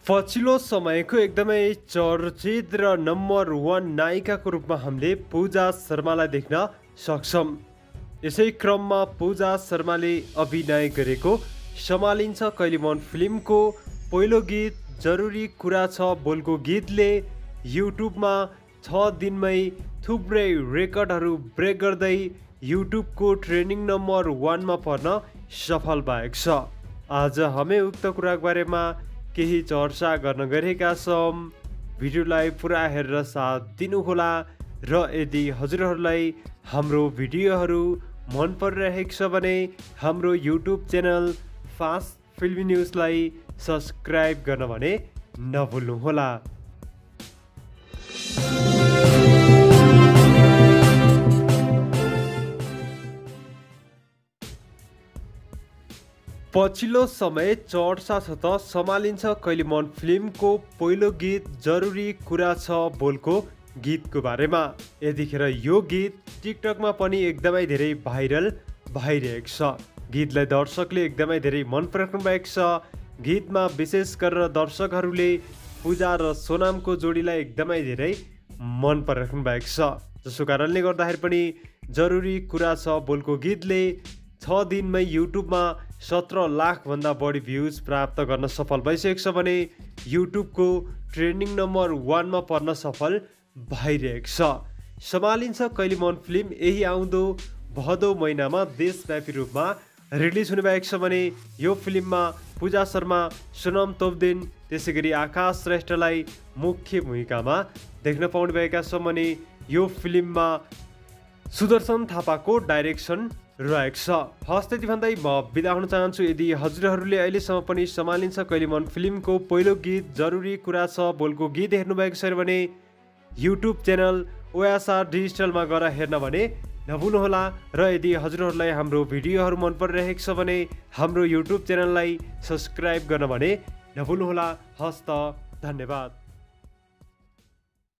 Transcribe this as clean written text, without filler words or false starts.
पछिल्लो समयको एकदमै चर्चित र नम्बर 1 नायिकाको रूपमा हामीले पूजा शर्मालाई देख्न सक्छौँ। यसै क्रममा पूजा शर्माले अभिनय गरेको सम्हालिन्छ कहिले मन फिल्मको पहिलो गीत जरुरी कुरा छ बोलको गीतले युट्युबमा 6 दिनमै थुप्रै रेकर्डहरू ब्रेक गर्दै युट्युबको ट्रेन्डिङ नम्बर 1 मा पर्न सफल भएको छ। आज हामी उक्त कुराको बारेमा केही चर्चा गर्न गएका छौँ। भिडियोलाई पुरा हेरेर साथ दिनुहोला र यदि हजुरहरूलाई हाम्रो भिडियोहरू मन परिरहेको छ भने हाम्रो युट्युब च्यानल फास्ट फिल्मी न्युजलाई सब्सक्राइब गर्न भने नभुल्नुहोला। पछिल्लो समय चर्चा छ त सम्हालिन्छ कहिले मन फिल्मको पहिलो गीत जरुरी कुरा छ बोलको गीतको बारेमा। यतिखेर यो गीत टिकटकमा पनि एकदमै धेरै भाइरल भइरहेको छ। गीतलाई दर्शकले एकदमै धेरै मन पराउनु भएको छ। गीतमा विशेष गरेर दर्शकहरूले पूजा र सोनामको जोडीलाई एकदमै धेरै मन पराउनु भएको छ। जसको कारणले गर्दाखेरि पनि जरुरी कुरा छ बोलको गीतले 6 दिनमै युट्युबमा 17 लाख भन्दा बढी भ्युज प्राप्त गर्न सफल भइसकेको छ भने युट्युबको ट्रेन्डिङ नम्बर 1 मा पर्न सफल भइरहेको छ। सम्हालिन्छ कहिले मन फिल्म यही आउँदो भदौ महिनामा देशव्यापी रूपमा रिलिज हुने भएको छ भने यो फिल्ममा पूजा शर्मा, सोनम तोप्देन त्यसै गरी आकाश श्रेष्ठलाई मुख्य भूमिकामा देख्न पाउने भएका छौँ भने यो फिल्ममा सुदर्शन थापाको डाइरेक्सन रहेको छ। हस् त्यति भन्दै म बिदा हुन चाहन्छु। यदि हजुरहरूले अहिलेसम्म पनि सम्हालिन्छ कहिले मन फिल्मको पहिलो गीत जरुरी कुरा छ बोलको गीत हेर्नुभएको छ भने युट्युब च्यानल ओएसआर डिजिटलमा गएर हेर्न भने नभुल्नुहोला र यदि हजुरहरूलाई हाम्रो भिडियोहरू मन परिरहेको छ भने हाम्रो युट्युब च्यानललाई सब्सक्राइब गर्न भने नभुल्नुहोला। हस् त धन्यवाद।